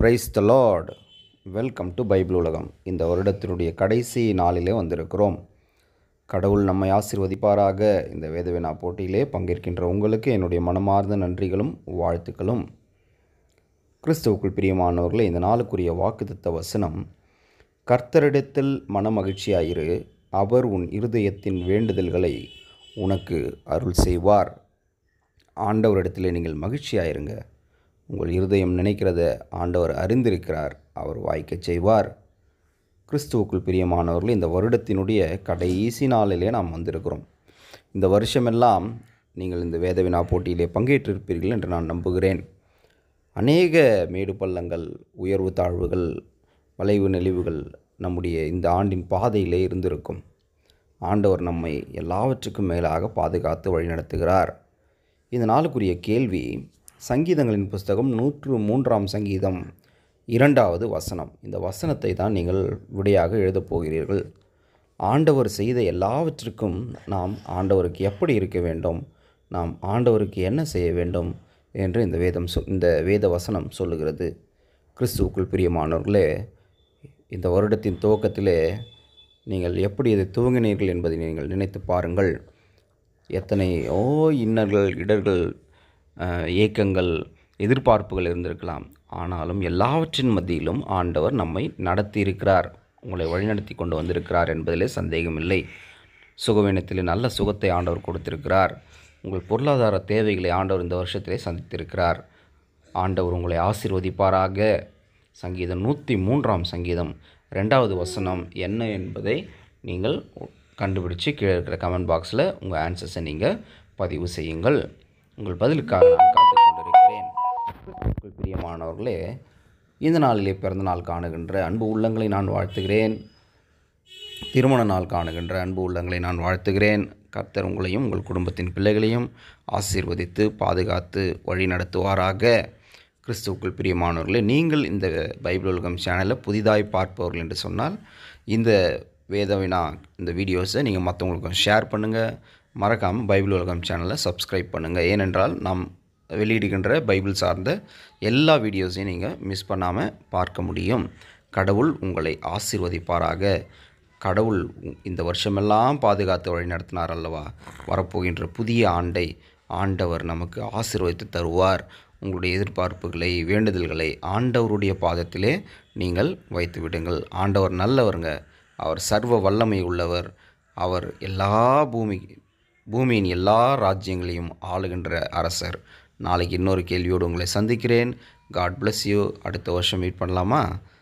Price the lord. Welcome to Bible உலகம். இந்த வருடத்தினுடைய கடைசி நாளிலே வந்திருக்கிறோம். கடவுள் நம்மை ஆசீர்வதிப்பாராக. இந்த வேதவினா போட்டியிலே பங்கேற்கின்ற உங்களுக்கு என்னுடைய மனமார்ந்த நன்றிகளும் வாழ்த்துக்களும். கிறிஸ்துவுக்குள் பிரியமானவர்களே, இந்த நாளுக்குரிய வாக்குத்தத்த வசனம், கர்த்தரிடத்தில் மனமகிழ்ச்சியாயிரு, அவர் உன் இருதயத்தின் வேண்டுதல்களை உனக்கு அருள் செய்வார். ஆண்டவரிடத்திலே நீங்கள் மகிழ்ச்சியாயிருங்க. உங்கள் இருதயம் நினைக்கிறத ஆண்டவர் அறிந்திருக்கிறார், அவர் வாய்க்கச் செய்வார். கிறிஸ்துவுக்குள் பிரியமானவர்கள், இந்த வருடத்தினுடைய கடைசி நாளிலே நாம் வந்திருக்கிறோம். இந்த வருஷமெல்லாம் நீங்கள் இந்த வேதவினா போட்டியிலே பங்கேற்றிருப்பீர்கள் என்று நான் நம்புகிறேன். அநேக மேடு பள்ளங்கள், உயர்வு தாழ்வுகள், வளைவு நெளிவுகள் நம்முடைய இந்த ஆண்டின் பாதையிலே இருந்திருக்கும். ஆண்டவர் நம்மை எல்லாவற்றுக்கும் மேலாக பாதுகாத்து வழிநடத்துகிறார். இந்த நாளுக்குரிய கேள்வி, சங்கீதங்களின் புஸ்தகம் 103 சங்கீதம் 2வது வசனம். இந்த வசனத்தை தான் நீங்கள் விடையாக எழுதப் போகிறீர்கள். ஆண்டவர் செய்த எல்லாவற்றுக்கும் நாம் ஆண்டவருக்கு எப்படி இருக்க வேண்டும், நாம் ஆண்டவருக்கு என்ன செய்ய வேண்டும் என்று இந்த வேத வசனம் சொல்லுகிறது. கிறிஸ்துவுக்குள் பிரியமானவர்களே, இந்த வருடத்தின் துவக்கத்திலே நீங்கள் எப்படி இதை துவங்கினீர்கள் என்பதை நீங்கள் நினைத்து பாருங்கள். எத்தனையோ இன்னல்கள், இடர்கள், ஏக்கங்கள், எதிர்பார்ப்புகள் இருந்திருக்கலாம். ஆனாலும் எல்லாவற்றின் மத்தியிலும் ஆண்டவர் நம்மை நடத்தியிருக்கிறார், உங்களை வழிநடத்தி கொண்டு வந்திருக்கிறார் என்பதிலே சந்தேகமில்லை. சுகவீனத்திலே நல்ல சுகத்தை ஆண்டவர் கொடுத்திருக்கிறார். உங்கள் பொருளாதார தேவைகளை ஆண்டவர் இந்த வருஷத்திலே சந்தித்திருக்கிறார். ஆண்டவர் உங்களை ஆசீர்வதிப்பாராக. சங்கீதம் 103 சங்கீதம் 2வது வசனம் என்ன என்பதை நீங்கள் கண்டுபிடிச்சு கீழே இருக்கிற கமெண்ட் பாக்ஸில் உங்கள் ஆன்சர்ஸை நீங்கள் பதிவு செய்யுங்கள். உங்கள் பதிலுக்காக நான் காத்து கொண்டிருக்கிறேன். உங்கள் பிரியமானவர்களே, இந்த நாளிலே பிறந்த நாள் காணுகின்ற அன்பு உள்ளங்களை நான் வாழ்த்துகிறேன். திருமண நாள் காணுகின்ற அன்பு உள்ளங்களை நான் வாழ்த்துகிறேன். கர்த்தர் உங்களையும் உங்கள் குடும்பத்தின் பிள்ளைகளையும் ஆசீர்வதித்து பாதுகாத்து வழி நடத்துவாராக. கிறிஸ்துவுக்குள் பிரியமானவர்களே, நீங்கள் இந்த பைபிள் உலகம் சேனலை புதிதாய் பார்ப்பவர்கள் என்று சொன்னால், இந்த வேதவினா இந்த வீடியோஸை நீங்கள் மற்றவங்களுக்கும் ஷேர் பண்ணுங்கள். மறக்காமல் பைபிள் உலகம் சேனலை சப்ஸ்கிரைப் பண்ணுங்கள். ஏனென்றால் நாம் வெளியிடுகின்ற பைபிள் சார்ந்த எல்லா வீடியோஸையும் நீங்கள் மிஸ் பண்ணாமல் பார்க்க முடியும். கடவுள் உங்களை ஆசீர்வதிப்பாராக. கடவுள் இந்த வருஷமெல்லாம் பாதுகாத்து வழி நடத்தினார் அல்லவா, வரப்போகின்ற புதிய ஆண்டை ஆண்டவர் நமக்கு ஆசீர்வதித்து தருவார். உங்களுடைய எதிர்பார்ப்புகளை, வேண்டுதல்களை ஆண்டவருடைய பாதத்திலே நீங்கள் வைத்து விடுங்கள். ஆண்டவர் நல்லவருங்க. அவர் சர்வ வல்லமை உள்ளவர். அவர் பூமியின் எல்லா ராஜ்யங்களையும் ஆளுகின்ற அரசர். நாளைக்கு இன்னொரு கேள்வியோடு உங்களை சந்திக்கிறேன். God bless you. அடுத்த வருஷம் மீட் பண்ணலாமா?